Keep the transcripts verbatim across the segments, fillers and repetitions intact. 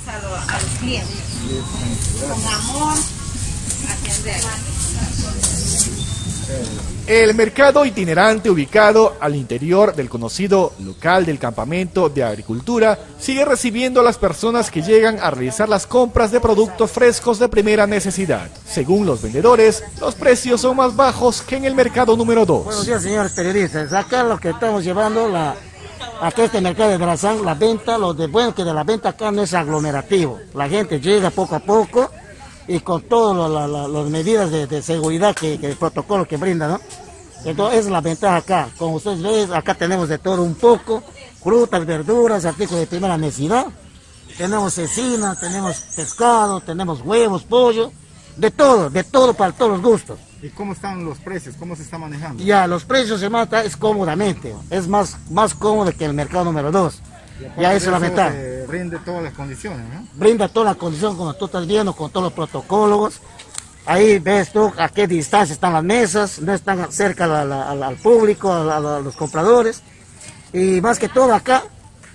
a, lo, a los clientes. Con amor, atender. El mercado itinerante ubicado al interior del conocido local del campamento de agricultura sigue recibiendo a las personas que llegan a realizar las compras de productos frescos de primera necesidad. Según los vendedores, los precios son más bajos que en el mercado número dos. Buenos días, señores periodistas. Acá lo que estamos llevando, la, acá este mercado de Drazán, la venta, lo de bueno que de la venta acá no es aglomerativo. La gente llega poco a poco y con todas las medidas de, de seguridad que, que el protocolo que brinda, ¿no? Entonces es la ventaja acá. Como ustedes ven, acá tenemos de todo un poco, frutas, verduras, artículos de primera necesidad. Tenemos cecina, tenemos pescado, tenemos huevos, pollo, de todo, de todo para todos los gustos. ¿Y cómo están los precios? ¿Cómo se está manejando? Ya, los precios se mata es cómodamente, es más, más cómodo que el mercado número dos. Ya eso es la ventaja. Eh, rinde todas las condiciones, ¿no? Brinda toda la condición como tú estás viendo, con todos los protocolos. Ahí ves tú a qué distancia están las mesas, no están cerca la, la, al, al público, a, a, a los compradores. Y más que todo acá,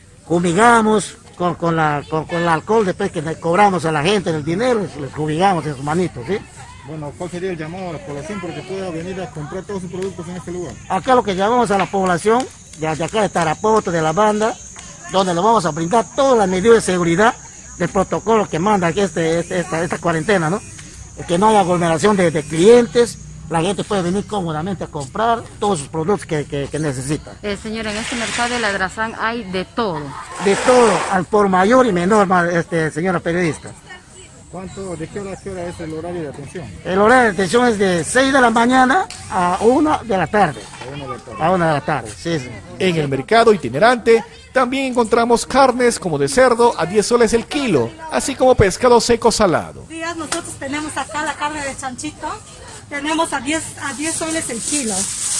fumigamos con, con, la, con, con el alcohol, después que le cobramos a la gente el dinero, les, les fumigamos en sus manitos, ¿sí? Bueno, ¿cuál sería el llamado a la población para que pueda venir a comprar todos sus productos en este lugar? Acá lo que llamamos a la población, de, de acá de Tarapoto, de la banda, donde le vamos a brindar todas las medidas de seguridad del protocolo que manda aquí este, este, esta, esta cuarentena, ¿no? Que no haya aglomeración de, de clientes, la gente puede venir cómodamente a comprar todos sus productos que, que, que necesita. Eh, señora, en este mercado de la Drazán hay de todo. De todo, al por mayor y menor, este, señora periodista. ¿Cuánto, de qué hora a qué hora es el horario de atención? El horario de atención es de seis de la mañana a una de la tarde. A una de la tarde. A una de la tarde, sí, sí. En el mercado itinerante también encontramos carnes como de cerdo a diez soles el kilo, así como pescado seco salado. Días nosotros tenemos acá la carne de chanchito, tenemos a diez, a diez soles el kilo.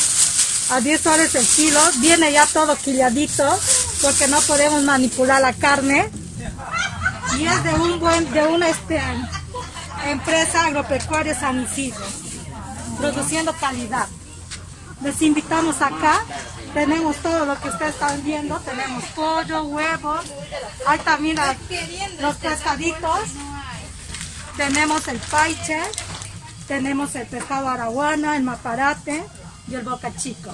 A diez soles el kilo, viene ya todo quilladito, porque no podemos manipular la carne. Y es de un buen, de una este, empresa agropecuaria San Isidro, produciendo calidad. Les invitamos acá, tenemos todo lo que ustedes están viendo, tenemos pollo, huevos, hay también la, los pescaditos, tenemos el paiche, tenemos el pescado araguana, el maparate y el boca chico.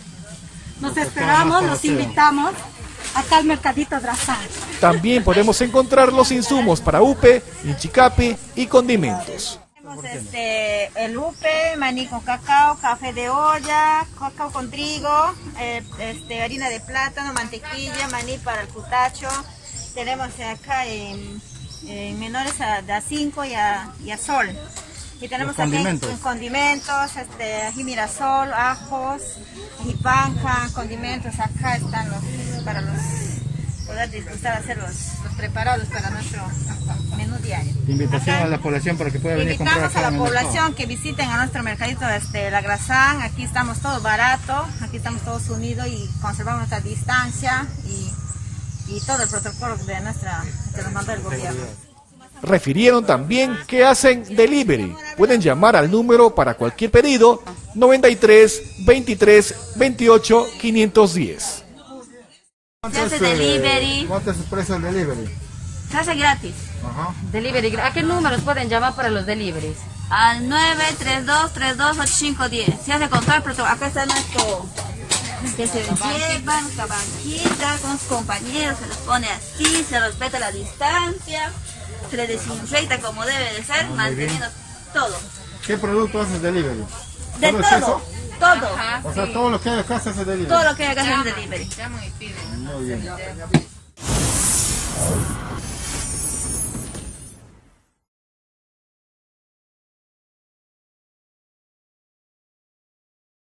Nos esperamos, los invitamos acá al Mercadito Drazán. También podemos encontrar los insumos para upe, inchicapi y condimentos. Tenemos este, el upe, maní con cacao, café de olla, cacao con trigo, eh, este, harina de plátano, mantequilla, maní para el cutacho. Tenemos acá en, en menores a, de a cinco y a, y a sol. Y tenemos también condimentos, condimentos este, ají mirasol, ajos, ají panja, condimentos. Acá están los para los poder disfrutar, hacer los, los preparados para nuestro menú diario. Invitación acá, a la población para que pueda venir a comprar. Invitamos a la población que visiten a nuestro mercadito este, La Drazán. Aquí estamos todos barato, aquí estamos todos unidos y conservamos nuestra distancia y, y todo el protocolo de nuestra, que nos mandó el gobierno. Refirieron también que hacen delivery. Pueden llamar al número para cualquier pedido noventa y tres, veintitrés, veintiocho, quinientos diez. Se hace delivery. ¿Cuánto es el precio del delivery? Se hace gratis. Ajá. Delivery. ¿A qué números pueden llamar para los deliveries? Al nueve tres dos, tres dos, ocho cinco, diez. Se hace con todo el protocolo. Acá está nuestro que se llevan, nuestra banquita con sus compañeros, se los pone así, se respeta la distancia, se les desinfecta como debe de ser, manteniendo todo. ¿Qué producto haces delivery? De ¿Todo todo, es eso? todo. Ajá, O sea, sí. todo lo que hay acá se hace delivery. Todo lo que hay acá es delivery. Llaman y piden. Muy bien.